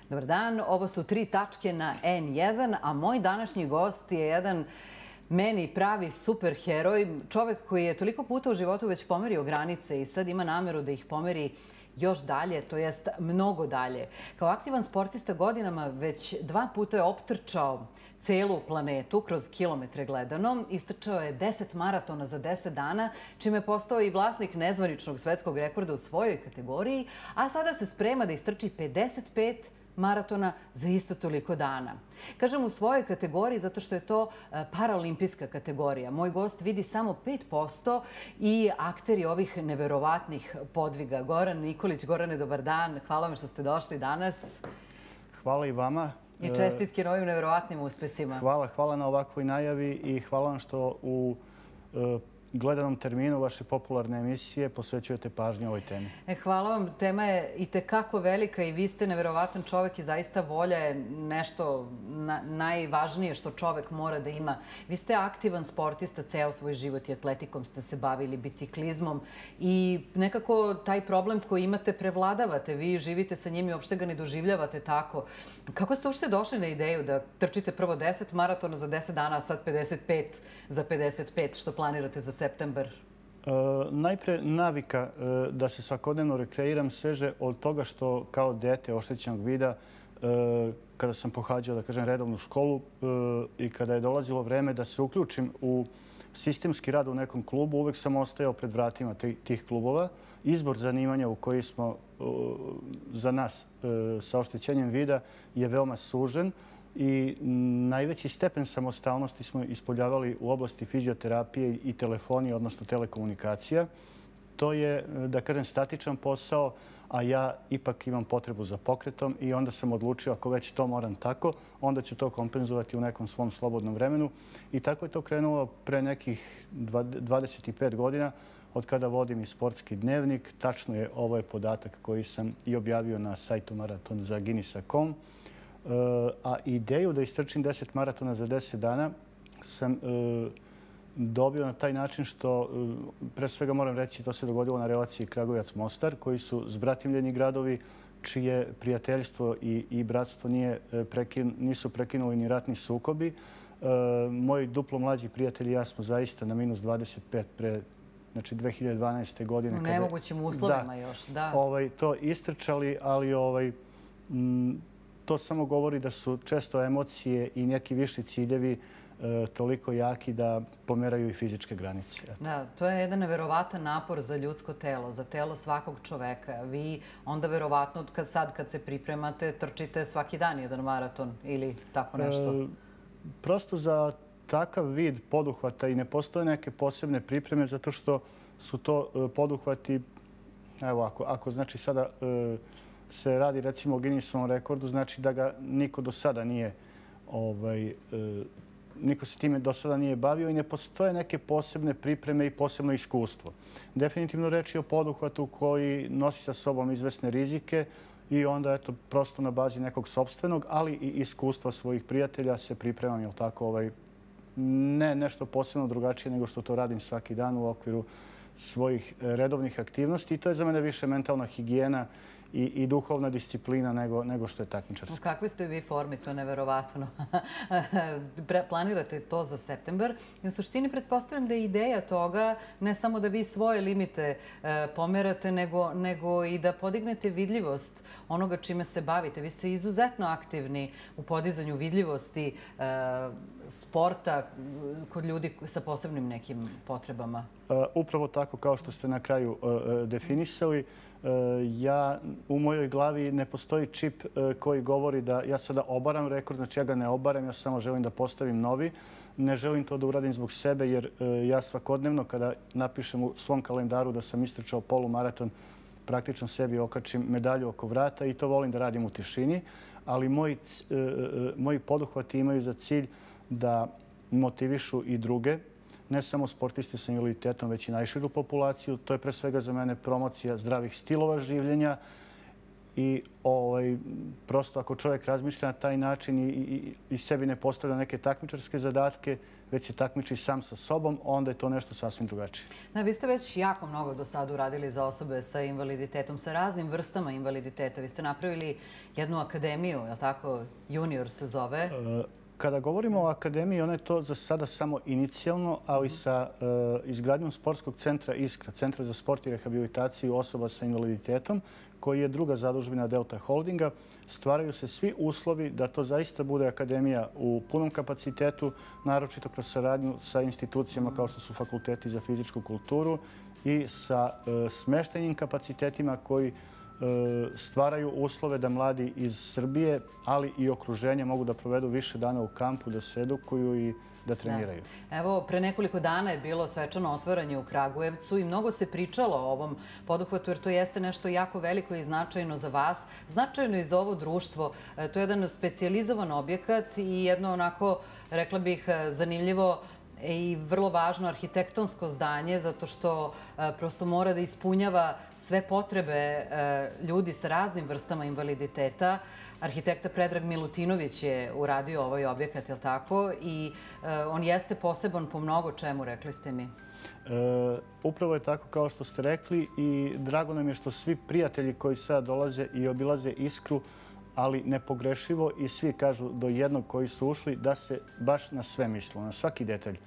Dobar dan, ovo su 3 tačke na N1, a moj današnji gost je jedan meni pravi superheroj, čovek koji je toliko puta u životu već pomerio granice i sad ima nameru da ih pomeri još dalje, to jest mnogo dalje. Kao aktivan sportista godinama već 2 puta je optrčao celu planetu kroz kilometre gledano. Istrčao je 10 maratona za 10 dana, čime je postao i vlasnik nezvaničnog svetskog rekorda u svojoj kategoriji, a sada se sprema da istrči 55 maratona za isto toliko dana. Kažem u svojoj kategoriji zato što je to paraolimpijska kategorija. Moj gost vidi samo 5% i akteri ovih neverovatnih podviga. Goran Nikolić, Gorane, dobar dan. Hvala vam što ste došli danas. Hvala i vama. I čestitke na ovim neverovatnim uspesima. Hvala na ovakvoj najavi i hvala vam što u gledanom terminu vaše popularne emisije posvećujete pažnju ovoj temi. Hvala vam. Tema je i tekako velika i vi ste neverovatan čovek i zaista volja je nešto najvažnije što čovek mora da ima. Vi ste aktivan sportista, ceo svoj život i atletikom ste se bavili, biciklizmom i nekako taj problem koji imate prevladavate. Vi živite sa njim i uopšte ga ne doživljavate tako. Kako ste uopšte došli na ideju da trčite prvo 10 maratona za 10 dana, a sad 55 za 55, što planirate za septembar? Najpre, navika da se svakodnevno rekreiram seže od toga što kao dete oštećenog vida, kada sam pohađao, da kažem, redovnu školu i kada je dolazilo vreme da se uključim u sistemski rad u nekom klubu, uvek sam ostajao pred vratima tih klubova. Izbor zanimanja u koji smo za nas sa oštećenjem vida je veoma sužen i najveći stepen samostalnosti smo ispoljavali u oblasti fizioterapije i telefonije, odnosno telekomunikacija. To je, da kažem, statičan posao, a ja ipak imam potrebu za pokretom i onda sam odlučio, ako već to moram tako, onda ću to kompenzovati u nekom svom slobodnom vremenu. I tako je to krenulo pre nekih 25 godina od kada vodim i sportski dnevnik. Tačno je, ovo je podatak koji sam i objavio na sajtu Maraton za Guinnessa.com. A ideju da istrčim 10 maratona za 10 dana sam dobio na taj način što, pre svega moram reći, to se dogodilo na relaciji Kragujevac-Mostar, koji su zbratimljeni gradovi, čije prijateljstvo i bratstvo nisu prekinuli ni ratni sukobi. Moji duplo mlađi prijatelji i ja smo zaista na minus 25 pre, znači 2012. godine. U nemogućim uslovima još, da. To istrčali, ali to samo govori da su često emocije i neki viši ciljevi toliko jaki da pomeraju i fizičke granice. Da, to je jedan neverovatan napor za ljudsko telo, za telo svakog čoveka. Vi onda verovatno kad se pripremate trčite svaki dan jedan maraton ili tako nešto? Prosto za takav vid poduhvata i ne postoje neke posebne pripreme zato što su to poduhvati, evo ako znači sada se radi recimo o Guinnessovom rekordu, znači da ga niko do sada nije, niko se time do sada nije bavio i ne postoje neke posebne pripreme i posebno iskustvo. Definitivno reč je o poduhvatu koji nosi sa sobom izvesne rizike i onda eto prosto na bazi nekog sopstvenog, ali i iskustva svojih prijatelja se pripremam, jel tako, ne nešto posebno drugačije nego što to radim svaki dan u okviru svojih redovnih aktivnosti i to je za mene više mentalna higijena i duhovna disciplina nego što je takmičarska. U kakvoj ste vi formi, to je neverovatno. Planirate to za septembar i u suštini pretpostavljam da je ideja toga ne samo da vi svoje limite pomerate, nego i da podignete vidljivost onoga čime se bavite. Vi ste izuzetno aktivni u podizanju vidljivosti sporta kod ljudi sa posebnim nekim potrebama. Upravo tako kao što ste na kraju definisali. U mojoj glavi ne postoji čip koji govori da ja sada obaram rekord, znači ja ga ne obaram, ja samo želim da postavim novi. Ne želim to da uradim zbog sebe jer ja svakodnevno kada napišem u svom kalendaru da sam istrčao polumaraton, praktično sebi okačim medalju oko vrata i to volim da radim u tišini, ali moji poduhvati imaju za cilj da motivišu i druge, ne samo sportiste sa invaliditetom, već i najširu populaciju. To je pre svega za mene promocija zdravih stilova življenja i prosto ako čovjek razmišlja na taj način i sebi ne postavlja neke takmičarske zadatke, već se takmiči sam sa sobom, onda je to nešto sasvim drugačije. Da, vi ste već jako mnogo do sada uradili za osobe sa invaliditetom, sa raznim vrstama invaliditeta. Vi ste napravili jednu akademiju, je li tako? Junior se zove. Kada govorimo o akademiji, ona je to za sada samo inicijalno, ali sa izgradnjom sportskog centra Iskra, Centra za sport i rehabilitaciju osoba sa invaliditetom, koji je druga zadužbina Delta Holdinga, stvaraju se svi uslovi da to zaista bude akademija u punom kapacitetu, naročito kroz saradnju sa institucijama kao što su fakulteti za fizičku kulturu i sa smeštajnim kapacitetima koji stvaraju uslove da mladi iz Srbije, ali i okruženja mogu da provedu više dana u kampu, da se edukuju i da treniraju. Evo, pre nekoliko dana je bilo svečano otvaranje u Kragujevcu i mnogo se pričalo o ovom poduhvatu, jer to jeste nešto jako veliko i značajno za vas, značajno i za ovo društvo. To je jedan specijalizovan objekat i jedno onako, rekla bih, zanimljivo i vrlo važno arhitektonsko zdanje, zato što prosto mora da ispunjava sve potrebe ljudi sa raznim vrstama invaliditeta. Arhitekta Predrag Milutinović je uradio ovaj objekat, je li tako? I on jeste poseban po mnogo čemu, rekli ste mi. Upravo je tako kao što ste rekli i drago nam je što svi prijatelji koji sad dolaze i obilaze Iskru, ali nepogrešivo i svi kažu do jednog koji su ušli da se baš na sve mislilo, na svaki detalj.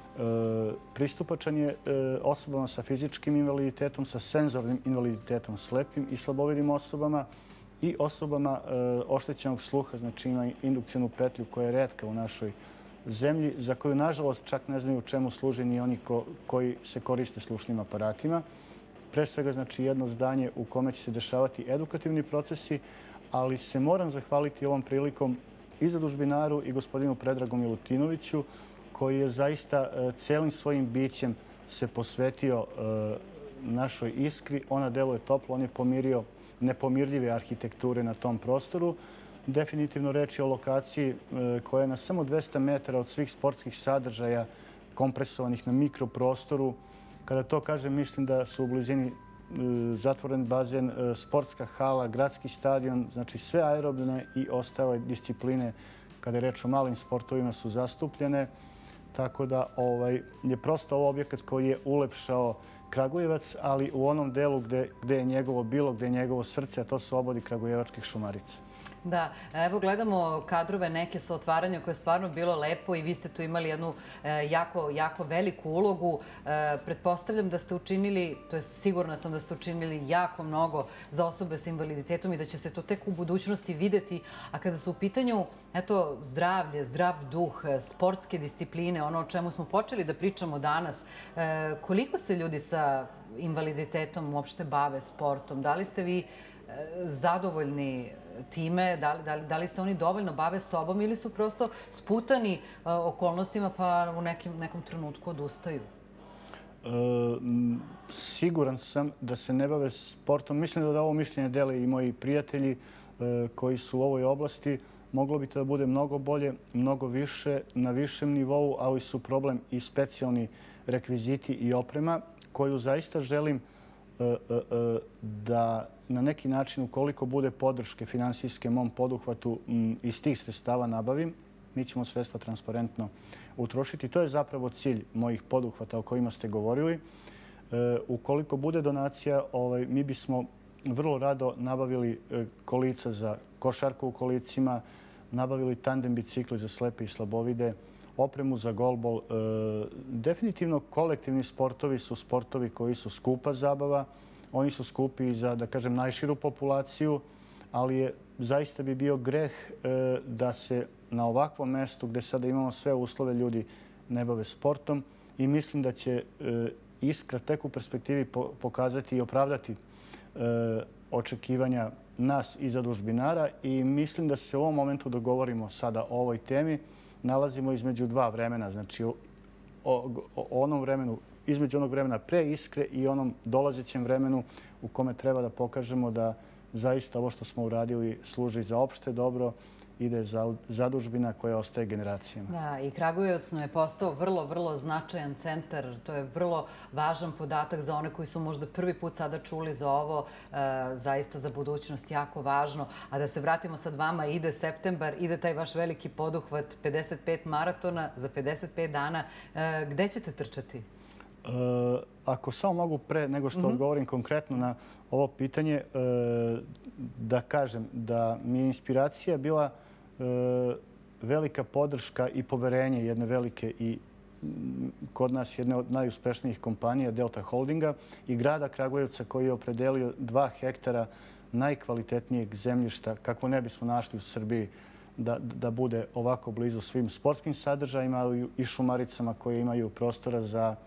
Pristupačan je osobama sa fizičkim invaliditetom, sa senzornim invaliditetom, slepim i slabovidim osobama i osobama oštećenog sluha, znači ima indukcijnu petlju koja je retka u našoj zemlji, za koju, nažalost, čak ne znaju čemu služe ni oni koji se koriste slušnim aparatima. Pre svega, znači, jedno zdanje u kome će se dešavati edukativni procesi, ali se moram zahvaliti ovom prilikom i zadužbinaru i gospodinu Predragu Milutinoviću, koji je zaista celim svojim bićem se posvetio našoj Iskri. Ona deluje toplo, on je pomirio nepomirljive arhitekture na tom prostoru. Definitivno reč je o lokaciji koja je na samo 200 metara od svih sportskih sadržaja kompresovanih na mikroprostoru. Kada to kažem, mislim da su u blizini zatvoren bazen, sportska hala, gradski stadion, znači sve aerobne i ostale discipline kada je reč o malim sportovima su zastupljene. Tako da je prosto ovo objekat koji je ulepšao Kragujevac, ali u onom delu gde je njegovo bilo, gde je njegovo srce, a to su obodi kragujevačkih šumarica. Da, evo gledamo kadrove neke sa otvaranja koje je stvarno bilo lepo i vi ste tu imali jednu jako veliku ulogu. Pretpostavljam da ste učinili, to jest sigurna sam da ste učinili jako mnogo za osobe sa invaliditetom i da će se to tek u budućnosti videti. A kada su u pitanju zdravlje, zdrav duh, sportske discipline, ono o čemu smo počeli da pričamo danas, koliko se ljudi sa invaliditetom uopšte bave sportom? Da li ste vi zadovoljni time? Da li se oni dovoljno bave sobom ili su prosto sputani okolnostima pa u nekom trenutku odustaju? Siguran sam da se ne bave sportom. Mislim da ovo mišljenje dele i moji prijatelji koji su u ovoj oblasti. Moglo bi to da bude mnogo bolje, mnogo više, na višem nivou, ali su problem i specijalni rekviziti i oprema koju zaista želim da na neki način, ukoliko bude podrške finansijske mom poduhvatu, iz tih sredstava nabavim. Mi ćemo sredstva transparentno utrošiti. To je zapravo cilj mojih poduhvata o kojima ste govorili. Ukoliko bude donacija, mi bismo vrlo rado nabavili kolica za košarku u kolicima, nabavili tandem bicikli za slepe i slabovide, opremu za golbol. Definitivno kolektivni sportovi su sportovi koji su skupa zabava. Oni su skupi i za, da kažem, najširu populaciju, ali zaista bi bio greh da se na ovakvom mestu gde sada imamo sve uslove ljudi ne bave sportom i mislim da će Iskra tek u perspektivi pokazati i opravdati očekivanja nas i zadužbinara i mislim da se u ovom momentu dogovorimo sada o ovoj temi. Nalazimo između dva vremena, znači onom vremenu, između onog vremena pre Iskre i onom dolazećem vremenu u kome treba da pokažemo da zaista ovo što smo uradili služi za opšte dobro, ide za zadužbina koja ostaje generacijama. Da, i Kragujevac nam je postao vrlo, vrlo značajan centar. To je vrlo važan podatak za one koji su možda prvi put sada čuli za ovo. Zaista za budućnost jako važno. A da se vratimo sad vama, ide septembar, ide taj vaš veliki poduhvat, 55 maratona za 55 dana. Gde ćete trčati? Ako samo mogu pre nego što odgovorim konkretno na ovo pitanje, da kažem da mi je inspiracija bila velika podrška i poverenje jedne velike i kod nas jedne od najuspešnijih kompanija, Delta Holdinga, i grada Kragujevca koji je opredelio 2 hektara najkvalitetnijeg zemljišta kako ne bismo našli u Srbiji da bude ovako blizu svim sportskim sadržajima, ali i šumaricama koje imaju prostora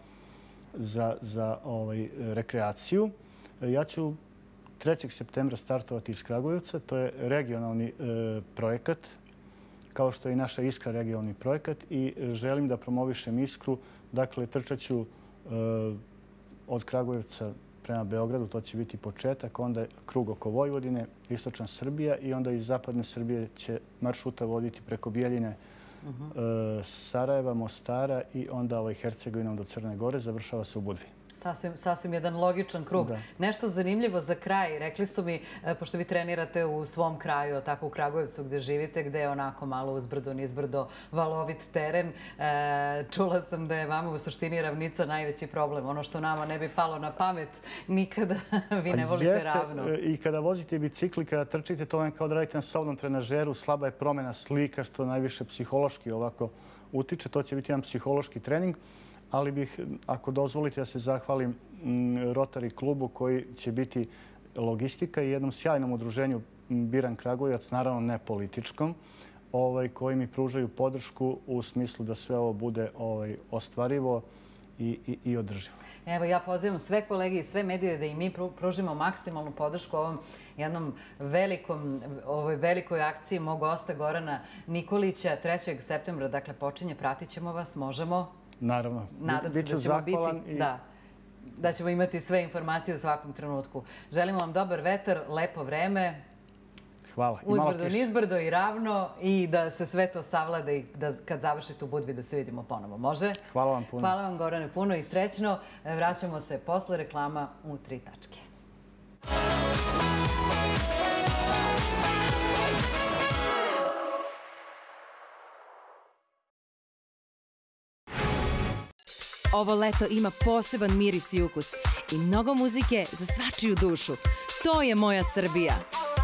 za rekreaciju. Ja ću 3. septembra startovati iz Kragujevca. To je regionalni projekat, kao što je i naša Iskra regionalni projekat, i želim da promovišem Iskru. Dakle, trčat ću od Kragujevca prema Beogradu, to će biti početak, onda krug oko Vojvodine, istočna Srbija, i onda iz zapadne Srbije će maršruta voditi preko Bijeljine, Sarajeva, Mostara i onda Hercegovinom do Crne Gore, završava se u Budvi. Sasvim jedan logičan krug. Nešto zanimljivo za kraj. Rekli su mi, pošto vi trenirate u svom kraju, tako u Kragujevcu gde živite, gde je onako malo uzbrdo, nizbrdo, valovit teren. Čula sam da je vama u suštini ravnica najveći problem. Ono što nama ne bi palo na pamet, nikada vi ne volite ravno. I kada vozite bicikli, kada trčite, to vam kao da radite na sobnom trenažeru, slaba je promjena slika, što najviše psihološki ovako utiče. To će biti jedan psihološki trening. Ali bih, ako dozvolite, da se zahvalim Rotary klubu koji će biti logistika i jednom sjajnom udruženju Biran Kragujevac, naravno ne političkom, koji mi pružaju podršku u smislu da sve ovo bude ostvarivo i održivo. Evo, ja pozivam sve kolege i sve medije da i mi pružimo maksimalnu podršku ovom jednom velikoj akciji mog gosta Gorana Nikolića. 3. septembra, dakle, počinje, pratit ćemo vas, možemo... Naravno. Nadam se da ćemo imati sve informacije u svakom trenutku. Želimo vam dobar vetar, lepo vreme. Hvala. Uzbrdo, nizbrdo i ravno, i da se sve to savlada i da kad završite u Budvi da se vidimo ponovo. Može? Hvala vam puno. Hvala vam, Gorane, puno i srećno. Vraćamo se posle reklama u 3 tačke. Ovo leto ima poseban miris i ukus i mnogo muzike za svačiju dušu. To je moja Srbija.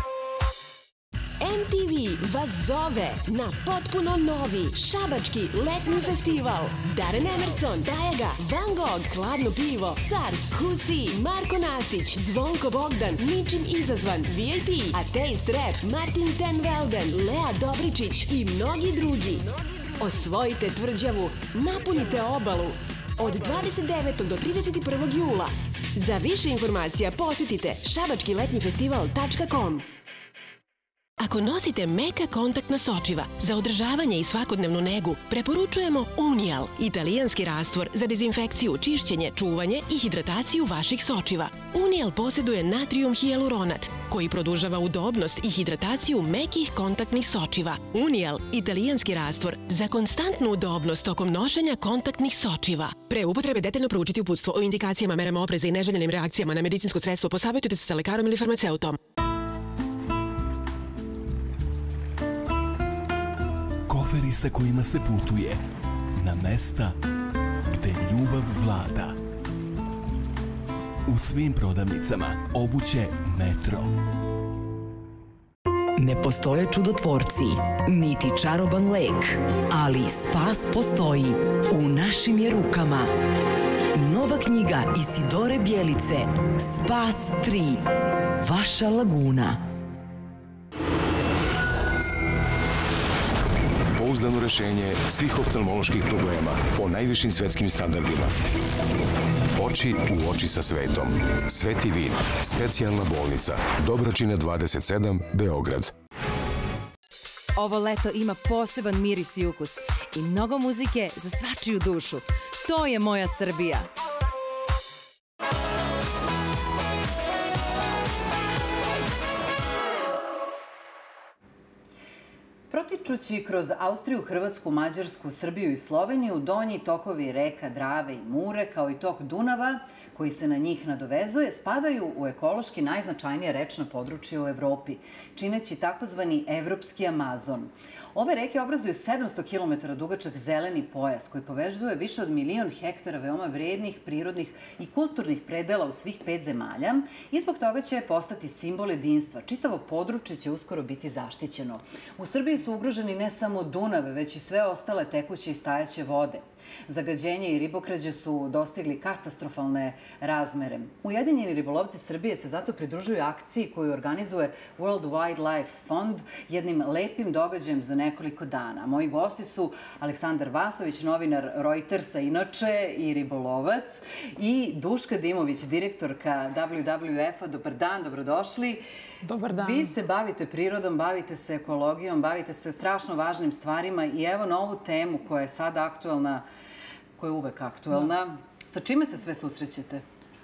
MTV vas zove na potpuno novi šabački letnji festival. Darren Emerson, Dajaga, Van Gogh, Hladno pivo, SARS, Husi, Marko Nastić, Zvonko Bogdan, Ničim izazvan, VIP, A Taste Rap, Martin Ten Velden, Lea Dobričić i mnogi drugi. Osvojite tvrđavu, napunite obalu. Od 29. do 31. jula. Za više informacija posjetite šabačkiletnjifestival.com. Ako nosite meka kontaktna sočiva za održavanje i svakodnevnu negu, preporučujemo Unial, italijanski rastvor za dezinfekciju, čišćenje, čuvanje i hidrataciju vaših sočiva. Unial posjeduje natrijum hijaluronat, koji produžava udobnost i hidrataciju mekih kontaktnih sočiva. Unial, italijanski rastvor za konstantnu udobnost tokom nošenja kontaktnih sočiva. Pre upotrebe detaljno proučiti uputstvo o indikacijama, merama opreza i neželjenim reakcijama na medicinsko sredstvo, posavjetujte se sa lekarom ili farmaceutom. Koferi sa kojima se putuje na mesta gde ljubav vlada. U svim prodavnicama obuće Metro. Ne postoje čudotvorci, niti čaroban lek, ali spas postoji. U našim je rukama. Nova knjiga Isidore Bjelice, Spas 3. Vaša laguna. Pouzdano rešenje svih oftalmoloških problema po najvišim svetskim standardima. Oči u oči sa svetom. Sveti vid. Specijalna bolnica. Dobračina 27, Beograd. Ovo leto ima poseban miris i ukus i mnogo muzike za svačiju dušu. To je moja Srbija. Protičući kroz Austriju, Hrvatsku, Mađarsku, Srbiju i Sloveniju, donji tokovi reka Drave i Mure, kao i tok Dunava, koji se na njih nadovezuje, spadaju u ekološki najznačajnije rečna područja u Evropi, čineći takozvani Evropski Amazon. Ove reke obrazuju 700 km dugačak zeleni pojas koji povezuje više od 1.000.000 hektara veoma vrednih, prirodnih i kulturnih predela u svih 5 zemalja i zbog toga će postati simbol jedinstva. Čitavo područje će uskoro biti zaštićeno. U Srbiji su ugroženi ne samo Dunav, već i sve ostale tekuće i stajaće vode. Zagađenje i ribokrađe su dostigli katastrofalne razmere. Ujedinjeni ribolovci Srbije se zato pridružuju akciji koju organizuje World Wildlife Fund jednim lepim događajem za nekoliko dana. Moji gosti su Aleksandar Vasović, novinar Reutersa inače i ribolovac, i Duška Dimović, direktorka WWF-a. Dobar dan, dobrodošli. Dobar dan. Vi se bavite prirodom, bavite se ekologijom, bavite se strašno važnim stvarima i evo na ovu temu koja je sada aktuelna, koja je uvek aktuelna. Sa čime se sve susrećete?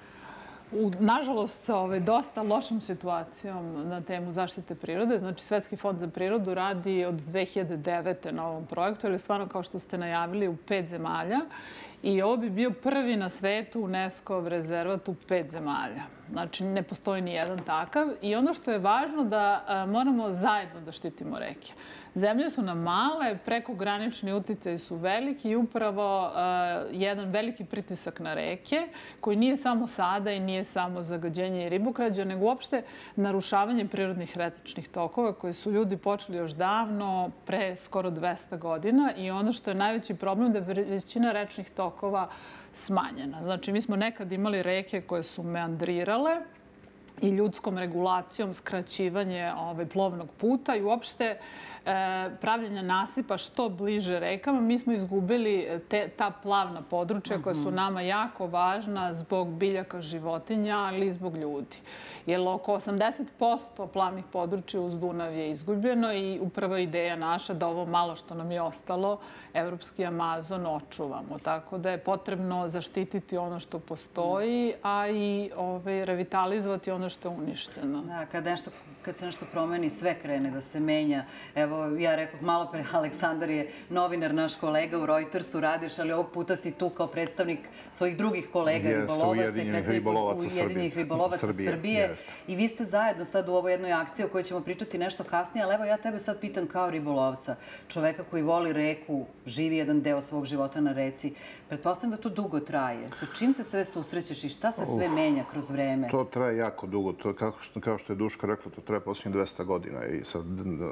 Nažalost, dosta lošom situacijom na temu zaštite prirode. Znači, Svetski fond za prirodu radi od 2009. na ovom projektu, ali stvarno, kao što ste najavili, u 5 zemalja. I ovo bi bio prvi na svetu UNESCO rezervat u 5 zemalja. Znači, ne postoji ni jedan takav. I ono što je važno da moramo zajedno da štitimo reke. Zemlje su nam male, prekogranični uticaji su veliki i upravo jedan veliki pritisak na reke, koji nije samo sada i nije samo zagađenje i ribokrađa, nego uopšte narušavanje prirodnih rečnih tokova koji su ljudi počeli još davno, pre skoro 200 godina. I ono što je najveći problem da je većina rečnih tokova smanjena. Znači, mi smo nekad imali reke koje su meandrirale i ljudskom regulacijom skraćivanje plovnog puta i uopšte pravljenja nasipa što bliže rekama. Mi smo izgubili ta plavna područja koja su nama jako važna zbog biljaka, životinja, ali i zbog ljudi. Jer oko 80% plavnih područja uz Dunav je izgubljeno i upravo ideja naša da ovo malo što nam je ostalo, Evropski Amazon, očuvamo. Tako da je potrebno zaštititi ono što postoji, a i revitalizovati ono što je uništeno. Da, kad se nešto promeni, sve krene da se menja. Evo, ja rekao malo pre, Aleksandar je novinar, naš kolega u Reutersu, radiš, ali ovog puta si tu kao predstavnik svojih drugih kolega, ribolovaca i predstavnik Ujedinjenih ribolovaca Srbije. I vi ste zajedno sad u ovoj jednoj akciji o kojoj ćemo pričati nešto kasnije, ali evo ja tebe sad pitam kao ribolovca, čoveka koji voli reku, živi jedan deo svog života na reci. Pretpostavljam da to dugo traje. Sa čim se sve susrećeš i šta se sve menja kroz vreme? To traje jako dugo. Kao što je Duška rekla, to traje posljednjih 200 godina. I sad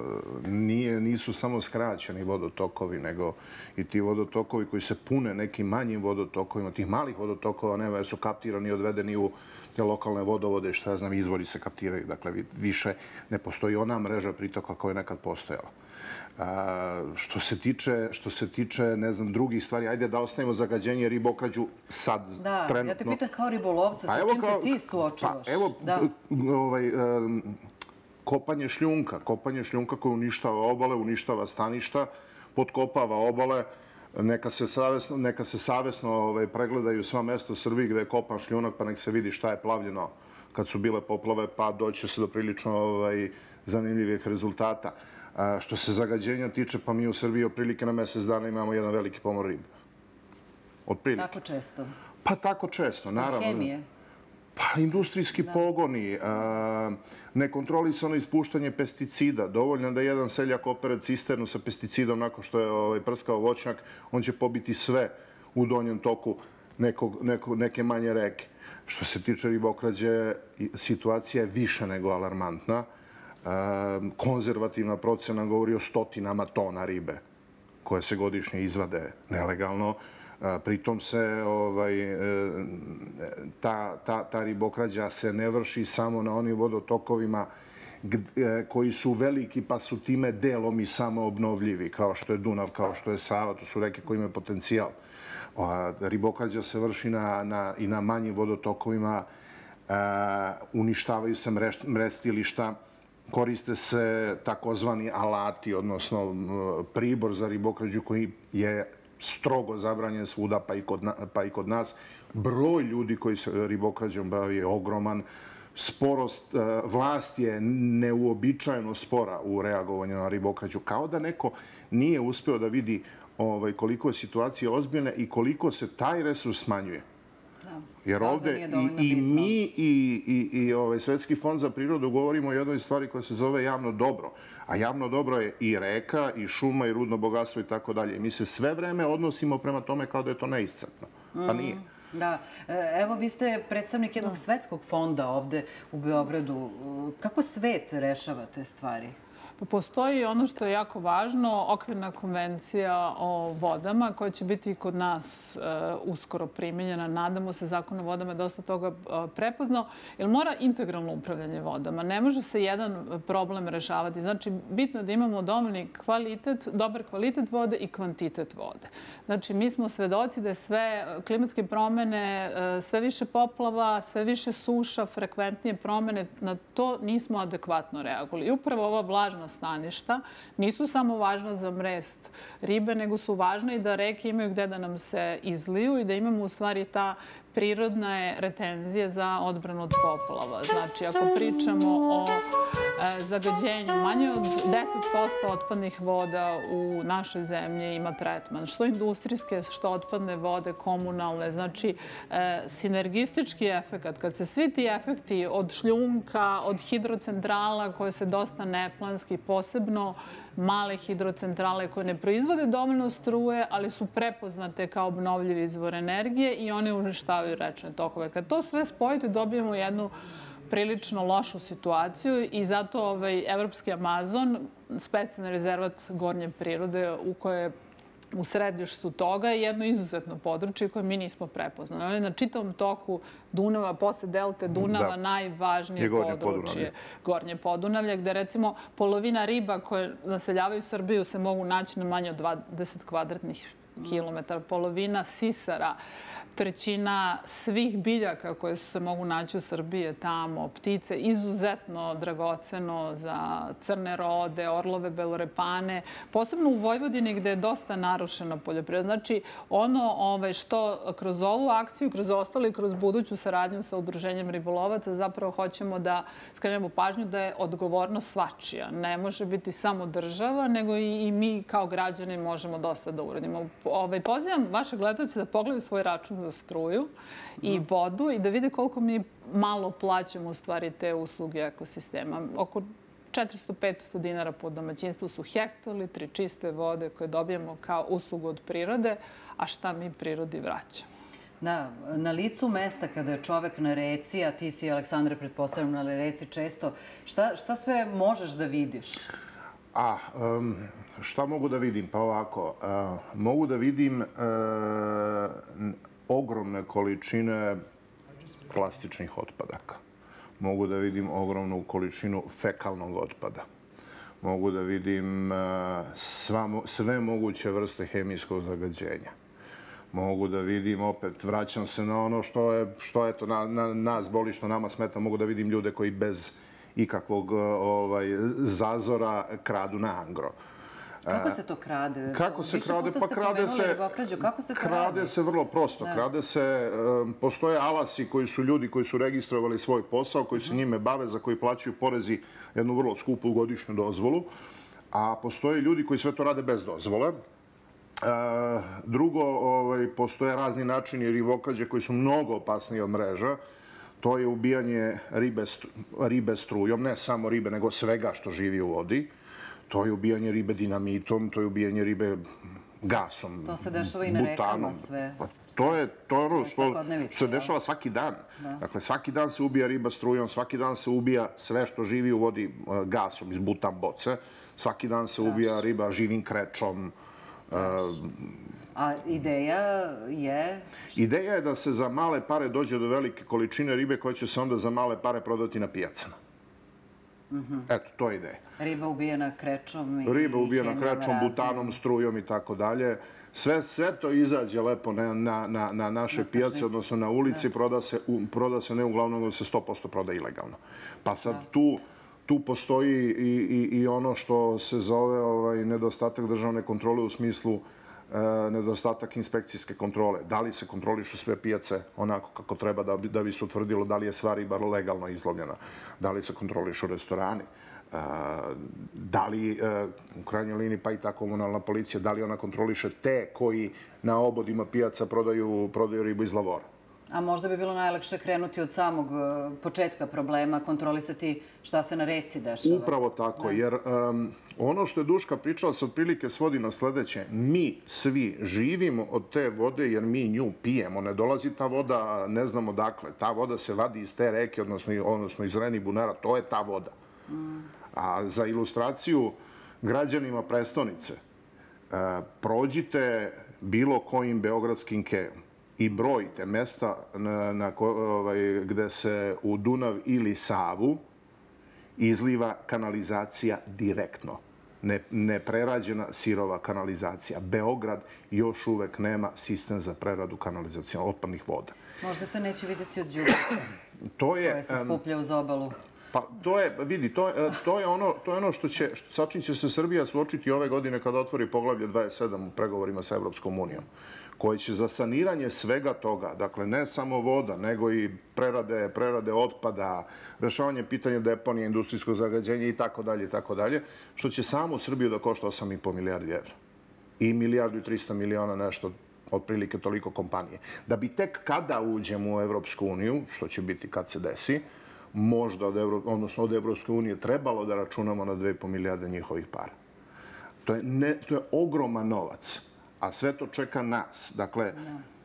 nisu samo skraćeni vodotokovi, nego i ti vodotokovi koji se pune nekim manjim vodotokovima. Tih malih vodotokova nema jer su kaptirani i odvedeni u te lokalne vodovode, šta ja znam, izvori se kaptiraju. Dakle, više ne postoji ona mreža pritoka koja je nekad postojala. Što se tiče, ne znam, drugih stvari, ajde da ostavimo zagađenje ribokrađu sad, trenutno. Da, ja te pitam kao ribolovca, sa čim se ti suočavaš? Evo, kopanje šljunka koje uništava obale, uništava staništa, potkopava obale. Neka se savesno pregledaju sva mesta u Srbiji gde je kopan šljunak, pa nek se vidi šta je plavljeno kad su bile poplave, pa doće se do prilično zanimljivih rezultata. Što se zagađenja tiče, pa mi u Srbiji otprilike na mesec dana imamo jedan veliki pomor ribe. Otprilike. Tako često? Pa tako često, naravno. Hemije? Pa industrijski pogoni, nekontrolisano ispuštanje pesticida. Dovoljno da jedan seljak opere cisternu sa pesticidom nakon što je prskao voćnjak, on će pobiti sve u donjem toku neke manje reke. Što se tiče ribokrađe, situacija je više nego alarmantna. Konzervativna procena govori o 100 tona ribe koje se godišnje izvade nelegalno. Pritom se ta ribokrađa se ne vrši samo na onim vodotokovima koji su veliki pa su time delom i samoobnovljivi, kao što je Dunav, kao što je Sava, to su reke koje imaju potencijal. Ribokrađa se vrši i na manjim vodotokovima, uništavaju se mrestilišta, koriste se takozvani alati, odnosno pribor za ribokrađu koji je strogo zabranjen svuda, pa i kod nas. Broj ljudi koji se ribokrađom bavi je ogroman. sporost, vlast je neuobičajeno spora u reagovanju na ribokrađu. Kao da neko nije uspeo da vidi koliko je situacija ozbiljna i koliko se taj resurs smanjuje. Jer ovde i mi i Svetski fond za prirodu govorimo o jednoj stvari koja se zove javno dobro. A javno dobro je i reka, i šuma, i rudno bogatstvo i tako dalje. Mi se sve vreme odnosimo prema tome kao da je to neiscrpno. Pa nije. Da. Evo, vi ste predstavnik jednog svetskog fonda ovde u Beogradu. Kako svet rešava te stvari? Postoji ono što je jako važno, okvirna konvencija o vodama koja će biti kod nas uskoro primenjena. Nadamo se, Zakon o vodama je dosta toga prepoznao, jer mora integralno upravljanje vodama. Ne može se jedan problem rešavati. Znači, bitno je da imamo dobar kvalitet vode i kvantitet vode. Znači, mi smo svedoci da je sve klimatske promene, sve više poplava, sve više suša, frekventnije promene, na to nismo adekvatno reagovali. I upravo ova vlažna staništa nisu samo važna za mrest ribe, nego su važne i da reke imaju gde da nam se izliju i da imamo u stvari ta prirodna retenzija za odbranu od poplava. Znači, ako pričamo o zagađenju, manje od 10% otpadnih voda u našoj zemlji ima tretman. Što industrijske, što otpadne vode, komunalne. Znači, sinergistički efekt, kad se svi ti efekti od šljunka, od hidrocentrala koje se dosta neplanski, posebno male hidrocentrale koje ne proizvode dovoljno struje, ali su prepoznate kao obnovljivi izvor energije i one uništavaju rečne tokove. Kad to sve spojite, dobijemo jednu prilično lošu situaciju i zato Evropski Amazon, specijalni rezervat gornje prirode u kojoj je u središtu toga je jedno izuzetno područje koje mi nismo prepoznali. On je na čitavom toku Dunava, posle delte Dunava, najvažnije područje Gornje Podunavlje, gde recimo polovina riba koje naseljavaju Srbiju se mogu naći na manje od 20 kvadratnih kilometara, polovina sisara, trećina svih biljaka koje se mogu naći u Srbiji je tamo, ptice, izuzetno dragoceno za crne rode, orlove, belorepane, posebno u Vojvodini gde je dosta narušena poljoprivreda. Znači, ono što kroz ovu akciju, kroz ostalo i kroz buduću saradnju sa Udruženjem ribolovaca zapravo hoćemo da skrenemo pažnju da je odgovornost svačija. Ne može biti samo država, nego i mi kao građani možemo dosta da uradimo. Pozivam vaše gledalce da pogledaju svoj račun za struju i vodu i da vide koliko mi malo plaćamo u stvari te usluge ekosistema. Oko 400-500 dinara po domaćinstvu su hektolitri čiste vode koje dobijemo kao uslugu od prirode, a šta mi prirodi vraćamo. Da, na licu mesta kada je čovek na reci, a ti si, Aleksandre, pretpostavljam na reci često, šta sve možeš da vidiš? Šta mogu da vidim? Pa ovako, mogu da vidim ogromne količine plastičnih otpadaka. Mogu da vidim ogromnu količinu fekalnog otpada. Mogu da vidim sve moguće vrste hemijskog zagađenja. Mogu da vidim, opet, vraćam se na ono što eto, nas boli, što nama smeta. Mogu da vidim ljude koji bez ikakvog zazora kradu na angro. Kako se to krade? Kako se krade? Pa krade se vrlo prosto. Krade se, postoje alasi koji su ljudi koji su registrovali svoj posao, koji se njime bave, za koji plaćaju porezi jednu vrlo skupu godišnju dozvolu, a postoje ljudi koji sve to rade bez dozvole. Drugo, postoje razni načini ribokrađe koji su mnogo opasniji od mreža. To je ubijanje ribe strujom, ne samo ribe, nego svega što živi u vodi. To je ubijanje ribe dinamitom, to je ubijanje ribe gasom, to se dešava i na rekama sve. To je ono što se dešava svaki dan. Dakle, svaki dan se ubija riba strujom, svaki dan se ubija sve što živi u vodi gasom iz butan boce. Svaki dan se ubija riba živim krečom. A ideja je? Ideja je da se za male pare dođe do velike količine ribe koje će se onda za male pare prodati na pijacama. Eto, to je ideja. Riba ubijena krečom i riba ubijena krečom, butanom, strujom i tako dalje. Sve to izađe lepo na naše pijace, odnosno na ulici, proda se ne uglavnom, nego se 100% proda ilegalno. Pa sad tu postoji i ono što se zove nedostatak državne kontrole u smislu nedostatak inspekcijske kontrole. Da li se kontrolišu sve pijace onako kako treba da bi se utvrdilo da li je sva riba legalno izlovljena, da li se kontrolišu restorani, da li, u krajnjoj liniji, pa i ta komunalna policija, da li ona kontroliše te koji na obodima pijaca prodaju ribu iz lavora. A možda bi bilo najlakše krenuti od samog početka problema, kontrolisati šta se na reci dešava. Upravo tako, jer ono što je Duška pričala se otprilike svodi na sledeće. Mi svi živimo od te vode jer mi nju pijemo. Ne dolazi ta voda, ne znamo dakle. Ta voda se vadi iz te reke, odnosno iz Reni bunara. To je ta voda. A za ilustraciju građanima prestonice, prođite bilo kojim beogradskim kejom i brojite mesta gde se u Dunav ili Savu izliva kanalizacija direktno. Neprerađena sirova kanalizacija. Beograd još uvek nema sistem za preradu kanalizacije otpadnih voda. Možda se neće vidjeti od đubriva koje se skuplja uz obalu. Pa to je, vidi, to je ono sa čim će se Srbija suočiti ove godine kada otvori poglavlje 27 u pregovorima sa Evropskom unijom, koje će za saniranje svega toga, dakle ne samo voda, nego i prerade otpada, rešavanje pitanja deponija, industrijskog zagađenja i tako dalje, što će samo Srbiju da košta 8,5 milijardi evra. I 1,3 milijarda nešto, otprilike toliko kompanije. Da bi tek kada uđemo u Evropsku uniju, što će biti kad se desi, možda od Evropske unije trebalo da računamo na 2,5 milijarde njihovih para. To je ogroman novac, a sve to čeka nas. Dakle,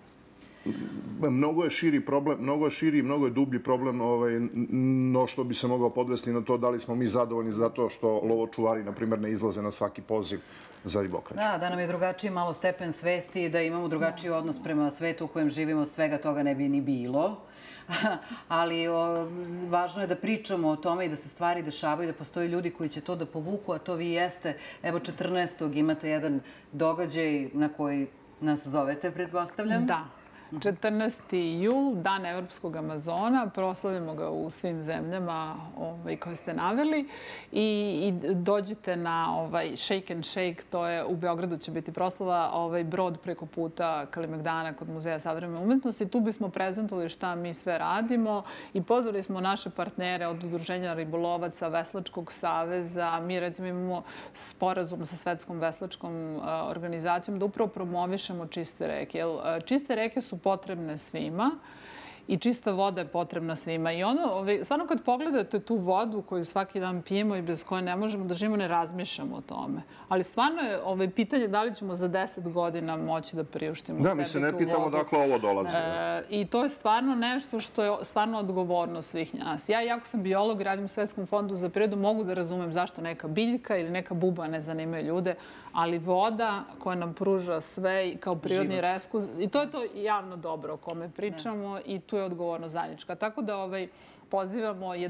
mnogo je širi problem, mnogo je dublji problem no što bi se mogao podvesti na to da li smo mi zadovoljni zato što lovočuvari, na primjer, ne izlaze na svaki poziv za ribokrađu. Da nam je drugačiji malo stepen svesti i da imamo drugačiji odnos prema svetu u kojem živimo, svega toga ne bi ni bilo. Ali važno je da pričamo o tome i da se stvari dešavaju, da postoji ljudi koji će to da povuku, a to vi jeste. Evo 14. imate jedan događaj na koji nas zovete, pretpostavljam. Da. 14. jul, Dan Evropskog Amazona, proslavljamo ga u svim zemljama koje ste naveli i dođite na Shake and Shake, to je u Beogradu će biti proslava, brod preko puta Kalemegdana kod Muzeja savremene umetnosti. Tu bismo prezentovali šta mi sve radimo i pozvali smo naše partnere od Udruženja ribolovaca, Veslačkog saveza. Mi recimo imamo sporazum sa Svetskom veslačkom organizacijom da upravo promovišemo čiste reke. Čiste reke su potrebne svima i čista voda je potrebna svima. I stvarno kad pogledate tu vodu koju svaki dan pijemo i bez koje ne možemo da živimo, ne razmišljamo o tome. Ali stvarno je pitanje da li ćemo za 10 godina moći da priuštimo sebi tu vodu. Da, mi se ne pitamo dakle ovo dolazi. I to je stvarno nešto što je stvarno odgovornost svih nas. Ja, iako sam biolog i radim u Svetskom fondu za prirodu, mogu da razumem zašto neka biljka ili neka buba ne zanimaju ljude, ali voda koja nam pruža sve kao prirodni resurs, i to je to javno dobro o kome pričamo i tu je odgovornost zajednička. Tako da pozivamo u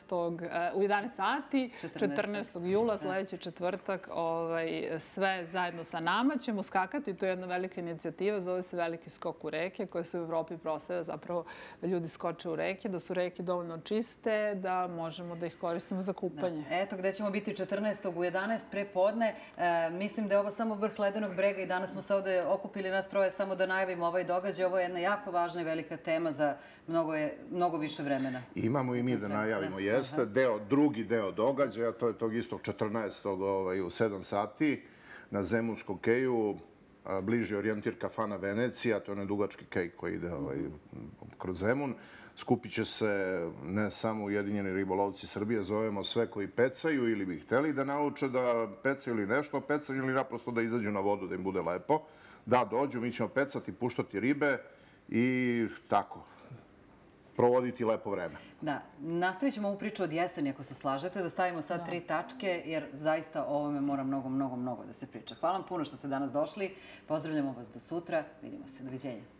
11 sati, 14. jula, sledeći četvrtak, sve zajedno sa nama ćemo skakati. To je jedna velika inicijativa, zove se Veliki skok u reke, koja se u Evropi proslavlja zapravo da ljudi skoče u reke, da su reke dovoljno čiste, da možemo da ih koristimo za kupanje. Eto gde ćemo biti 14. u 11 pre podne. Mislim da je ovo samo vrh ledenog brega i danas smo se ovde okupili nas troje samo da najavimo ovaj događaj. Ovo je jedna jako važna i velika tema za mnogo više vremena. Imamo i mi da najavimo, jeste. Drugi deo događaja, to je tog istog 14. u 7 sati na Zemunskom keju, bliži orijentir kafana Venecija, to je nedugački kej koji ide kroz Zemun. Skupit će se ne samo Ujedinjeni ribolovci Srbije, zovemo sve koji pecaju ili bi hteli da nauče da pecaju ili nešto pecaju ili naprosto da izađu na vodu da im bude lepo. Da dođu, mi ćemo pecati, puštati ribe i tako provoditi lepo vreme. Da, nastavit ćemo ovu priču od jeseni, ako se slažete, da stavimo sad 3 tačke, jer zaista o ovome mora mnogo da se priča. Hvala vam puno što ste danas došli. Pozdravljamo vas do sutra. Vidimo se. Doviđenja.